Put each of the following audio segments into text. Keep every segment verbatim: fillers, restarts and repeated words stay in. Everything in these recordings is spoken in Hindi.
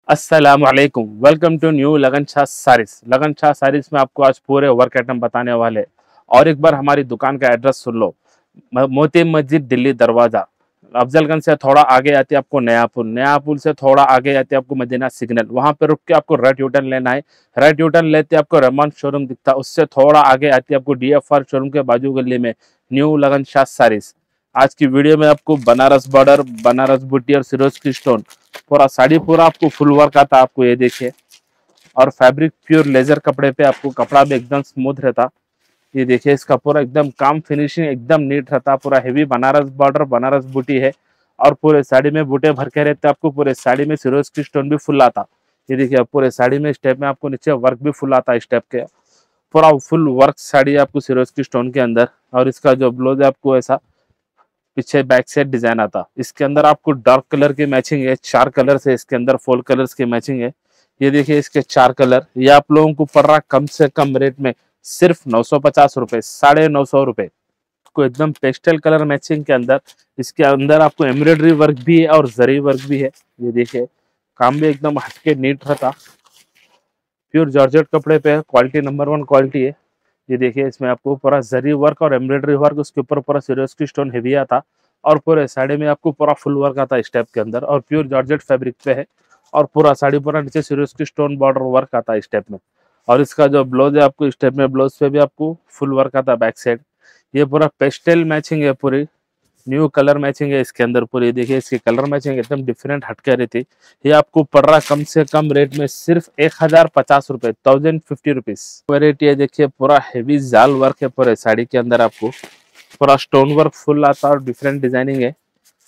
अस्सलाम वालेकुम। वेलकम टू न्यू लगन शाह सारीस। लगन शाह सारीस में आपको आज पूरे वर्क आइटम बताने वाले। और एक बार हमारी दुकान का एड्रेस सुन लो। म- मोती मस्जिद दिल्ली दरवाजा। अफजलगंज से थोड़ा आगे आती है आपको नया पुल, नया पुल से थोड़ा आगे आती है आपको मदीना सिग्नल। वहां पे रुक के आपको राइट यूटर्न लेना है। राइट यूटर्न लेते आपको रहमान शोरूम दिखता है, उससे थोड़ा आगे आती है आपको डीएफआर शोरूम के बाजू गली में न्यू लगन शाह सारीस। आज की वीडियो में आपको बनारस बॉर्डर, बनारस बूटी और सिरोज की स्टोन पूरा साड़ी पूरा आपको फुल वर्क आता है। आपको ये देखिए, और फैब्रिक प्योर लेजर कपड़े पे आपको कपड़ा भी एकदम स्मूथ रहता। ये देखिए, इसका पूरा एकदम काम फिनिशिंग एकदम नीट रहता। पूरा हेवी बनारस बॉर्डर, बनारस बूटी है और पूरे साड़ी में बूटे भर के रहते। आपको पूरे साड़ी में सिरोज की स्टोन भी फुल आता। ये देखिए, पूरे साड़ी में स्टेप में आपको नीचे वर्क भी फुल आता है स्टेप के। पूरा फुल वर्क साड़ी आपको सिरोज की स्टोन के अंदर। और इसका जो ब्लाउज है आपको ऐसा पीछे बैक साइड डिजाइन आता। इसके अंदर आपको डार्क कलर की मैचिंग है, चार कलर से इसके अंदर फोर कलर्स की मैचिंग है। ये देखिए, इसके चार कलर। ये आप लोगों को पड़ रहा कम से कम रेट में सिर्फ नौ सौ पचास रुपए, साढ़े नौ सौ रुपए को एकदम पेस्टल कलर मैचिंग के अंदर। इसके अंदर आपको एम्ब्रॉयडरी वर्क भी है और जरी वर्क भी है। ये देखिए, काम भी एकदम हटके नीट रहता। प्योर जॉर्जेट कपड़े पे क्वालिटी नंबर वन क्वालिटी है। ये देखिए, इसमें आपको पूरा जरी वर्क और एम्ब्रॉयडरी वर्क, उसके ऊपर पूरा सिरोज की स्टोन हेवी आता। और पूरे साड़ी में आपको पूरा फुल वर्क आता है स्टेप के अंदर, और प्योर जॉर्जेट फैब्रिक पे है। और पूरा साड़ी पूरा नीचे सिरोज की स्टोन बॉर्डर वर्क आता है स्टेप में। और इसका जो ब्लाउज है आपको स्टेप में ब्लाउज पे भी आपको फुल वर्क आता है बैक साइड। ये पूरा पेस्टल मैचिंग है, पूरी न्यू कलर मैचिंग है इसके अंदर पूरी। देखिए, इसकी कलर मैचिंग एकदम डिफरेंट हटके रहती। ये आपको पड़ रहा कम से कम रेट में सिर्फ एक हजार पचास रुपए, थाउजेंड फिफ्टी रुपीज वेराइटी है। देखिए, पूरा हेवी जाल वर्क है पूरे साड़ी के अंदर। आपको पूरा स्टोन वर्क फुल आता और डिफरेंट डिजाइनिंग है।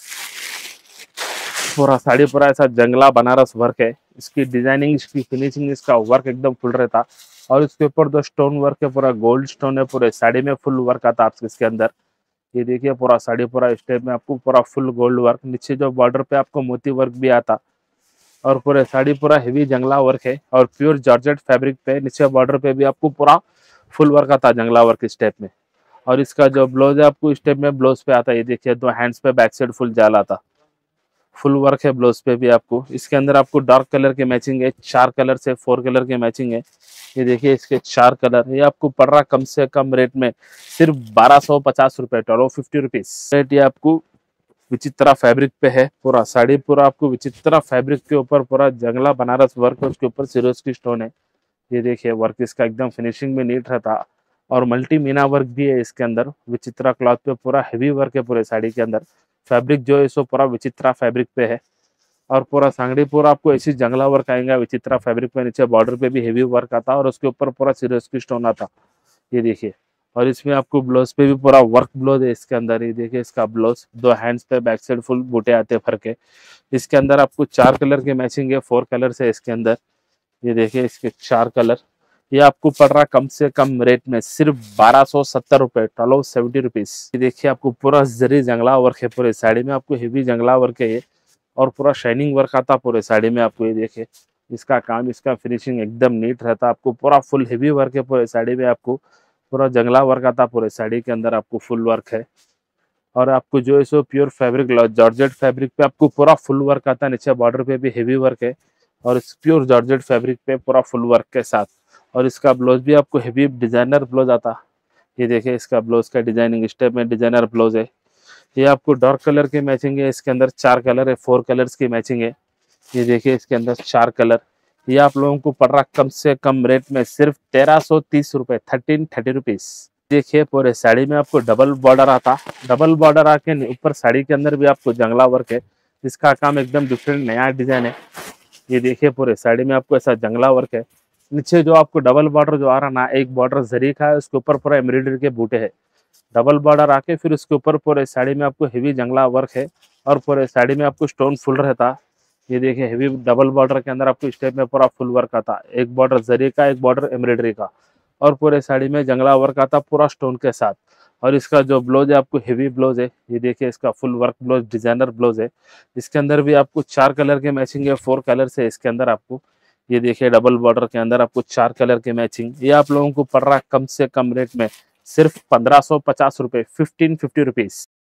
पूरा साड़ी पूरा ऐसा जंगला बनारस वर्क है। इसकी डिजाइनिंग, इसकी फिनिशिंग, इसका वर्क एकदम फुल रहता। और इसके ऊपर जो स्टोन वर्क है पूरा गोल्ड स्टोन है। पूरे साड़ी में फुल वर्क आता आपके इसके अंदर। ये देखिए, पूरा साड़ी पूरा स्टेप में आपको पूरा फुल गोल्ड वर्क। नीचे जो बॉर्डर पे आपको मोती वर्क भी आता। और पूरे साड़ी पूरा हेवी जंगला वर्क है और प्योर जॉर्जेट फैब्रिक पे नीचे बॉर्डर पे भी आपको पूरा फुल वर्क आता जंगला वर्क स्टेप में। और इसका जो ब्लाउज है आपको स्टेप में ब्लाउज पे आता है। ये देखिए, दो हैंड्स पे बैक साइड फुल जाल आता। फुल वर्क है ब्लाउज पे भी आपको। इसके अंदर आपको डार्क कलर के मैचिंग है, चार कलर से फोर कलर के मैचिंग है। ये देखिए, इसके चार कलर। ये आपको पड़ रहा कम से कम रेट में सिर्फ बारह सौ पचास रुपए, ट्वेल्व फिफ्टी रुपीज रेट। ये आपको विचित्रा फैब्रिक पे है। पूरा साड़ी पूरा आपको विचित्रा फैब्रिक के ऊपर पूरा जंगला बनारस वर्क है, उसके ऊपर सिरोज की स्टोन है। ये देखिए, वर्क इसका एकदम फिनिशिंग में नीट रहता। और मल्टी मीना वर्क भी है इसके अंदर। विचित्रा क्लॉथ पे पूरा हेवी वर्क है पूरे साड़ी के अंदर। फैब्रिक जो है सो पूरा विचित्रा फैब्रिक पे है। और पूरा सांगड़ी पूरा आपको ऐसी जंगला वर्क आएगा विचित्रा फैब्रिक पे। नीचे बॉर्डर पे भी हेवी वर्क आता और उसके ऊपर पूरा सिरोज की स्टोन आता। ये देखिए, और इसमें आपको ब्लाउज पे भी पूरा वर्क ब्लाउज है इसके अंदर। ये देखिए, इसका ब्लाउज दो हैंड्स पे बैक साइड फुल बूटे आते हैं भर के। इसके अंदर आपको चार कलर के मैचिंग है, फोर कलर से इसके अंदर। ये देखिए, इसके चार कलर। ये आपको पड़ रहा कम से कम रेट में सिर्फ बारह सौ सत्तर रुपए, ट्वेल्व सेवेंटी रुपीज। ये देखिए, आपको पूरा जरी जंगला वर्क है पूरे साड़ी में। आपको हेवी जंगला वर्क है ये। और पूरा शाइनिंग वर्क आता पूरे साड़ी में आपको। ये देखिए, इसका काम, इसका फिनिशिंग एकदम नीट रहता। आपको पूरा फुल हेवी वर्क है पूरे साड़ी में। आपको पूरा जंगला वर्क आता पूरे साड़ी के अंदर। आपको फुल वर्क है। और आपको जो है सो प्योर फैब्रिक, जॉर्जेट फैब्रिक पे आपको पूरा फुल वर्क आता है। नीचे बॉर्डर पे भी हेवी वर्क है। और इस प्योर जॉर्जेट फैब्रिक पे पूरा फुल वर्क के साथ। और इसका ब्लाउज भी आपको हेवी डिजाइनर ब्लाउज आता। ये देखिए, इसका ब्लाउज का डिजाइनिंग स्टेप में डिजाइनर ब्लाउज है। ये आपको डार्क कलर की मैचिंग है। इसके अंदर चार कलर है, फोर कलर्स की मैचिंग है। ये देखिए, इसके अंदर चार कलर। ये आप लोगों को पड़ रहा कम से कम रेट में सिर्फ तेरह सौ तीस रुपए, थर्टीन थर्टी रुपीज। देखिए, पूरे साड़ी में आपको डबल बॉर्डर आता। डबल बॉर्डर आके ऊपर साड़ी के अंदर भी आपको जंगला वर्क है। इसका काम एकदम डिफरेंट नया डिजाइन है। ये देखिए, पूरे साड़ी में आपको ऐसा जंगला वर्क है। नीचे जो आपको डबल बॉर्डर जो आ रहा ना, एक बॉर्डर जरी का है, उसके ऊपर पूरा एम्ब्रॉयडरी के बूटे है। डबल बॉर्डर आके फिर उसके ऊपर पूरे साड़ी में आपको हेवी जंगला वर्क है। और पूरे साड़ी में आपको स्टोन फुल रहता। ये देखिए, हेवी डबल बॉर्डर के अंदर आपको स्टेप में पूरा फुल वर्क आता। एक बॉर्डर जरी का, एक बॉर्डर एम्ब्रॉयडरी का। और पूरे साड़ी में जंगला वर्क आता पूरा स्टोन के साथ। और इसका जो ब्लाउज है आपको हेवी ब्लाउज है। ये देखिए, इसका full work blouse designer blouse है। इसके अंदर भी आपको चार कलर के मैचिंग है, फोर कलर से इसके अंदर आपको। ये देखिए, डबल बॉर्डर के अंदर आपको चार कलर के मैचिंग। ये आप लोगों को पड़ रहा कम से कम रेट में सिर्फ पंद्रह सौ पचास रुपए, फिफ्टीन फिफ्टी रुपीज।